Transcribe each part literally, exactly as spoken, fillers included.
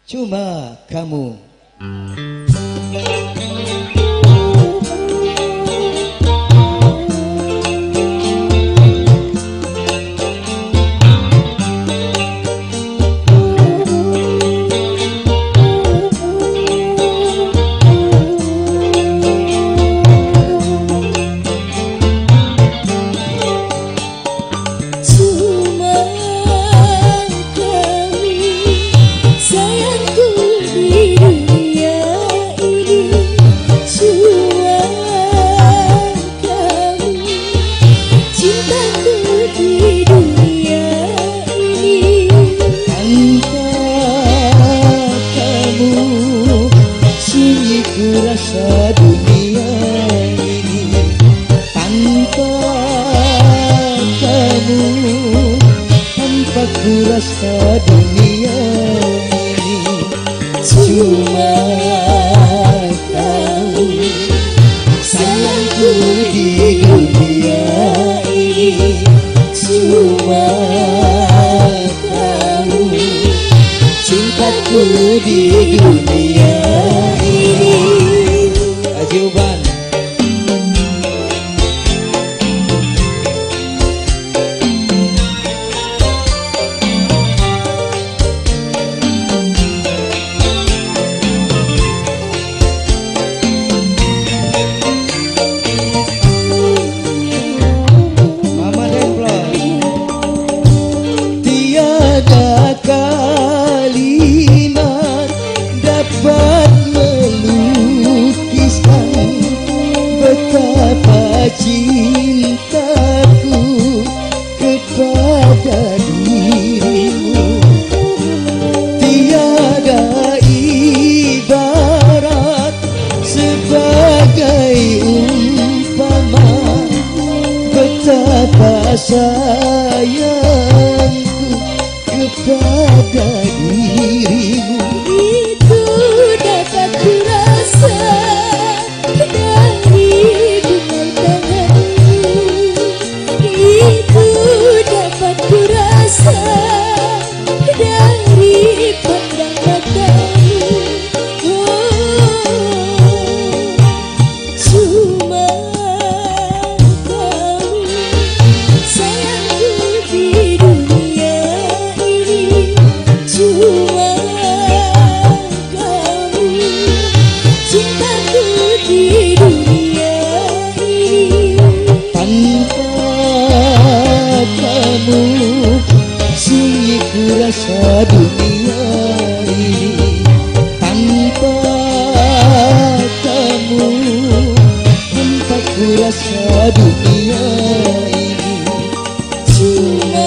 Cuma kamu. Rasa dunia ini tanpa kamu, tanpa ku rasa dunia ini. Cuma kamu sayangku di dunia ini. Cuma kamu cintaku di dunia ini. Ajuban Mama Demplon. Tiada kalimat dapat betapa cintaku kepada dirimu. Tiada ibarat sebagai umpama betapa sayangku kepada dirimu. Itu dapat ku rasa dari bukan tanganmu. Itu dapat ku rasa dari pandang matamu. Oh, cuma kamu sayangku di dunia ini. Cuma kamu cintaku di dunia ini. Tanpa kamu sunyi ku rasa dunia ini. Tanpa kamu tanpa ku rasa dunia ini. Cuma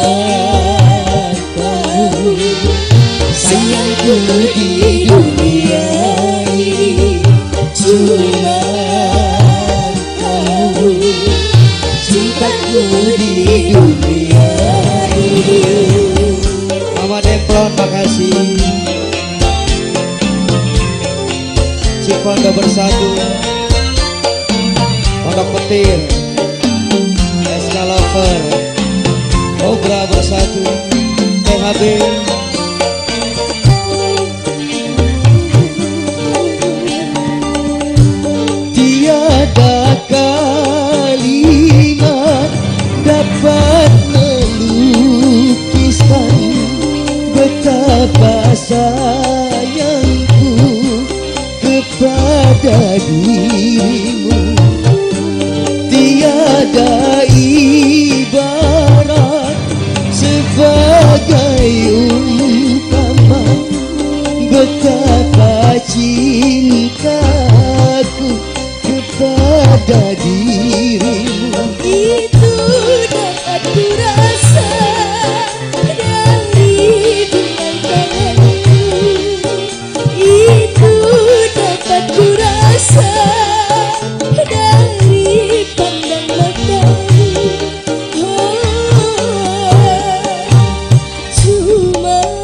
kamu sayangku di dunia ini. Cuma kamu cintaku di dunia ini. Mama Demplon, makasih. Cikondo bersatu, Pondok Petir, S K Lover, Obra bersatu, T H B. Tiada kalimat dapat melukiskan betapa sayangku kepada dirimu. Tiada ibarat sebagai umpama betapa cintaku kepada dirimu. Itu dapat ku rasa dari bukan tanganmu. Itu dapat ku rasa dari pandang matamu. Oh, cuma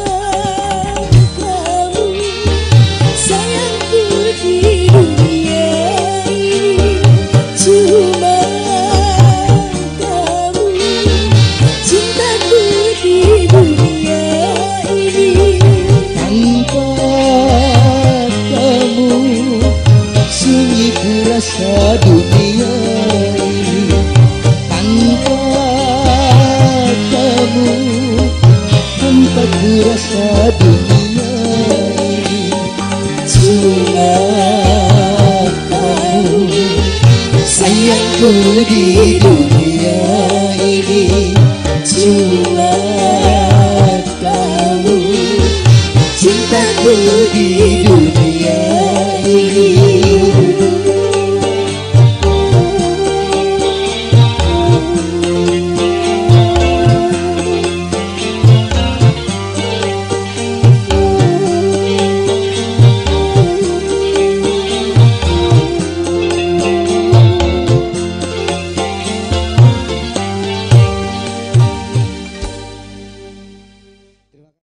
Cintaku di dunia ini cuma kamu. Cintaku di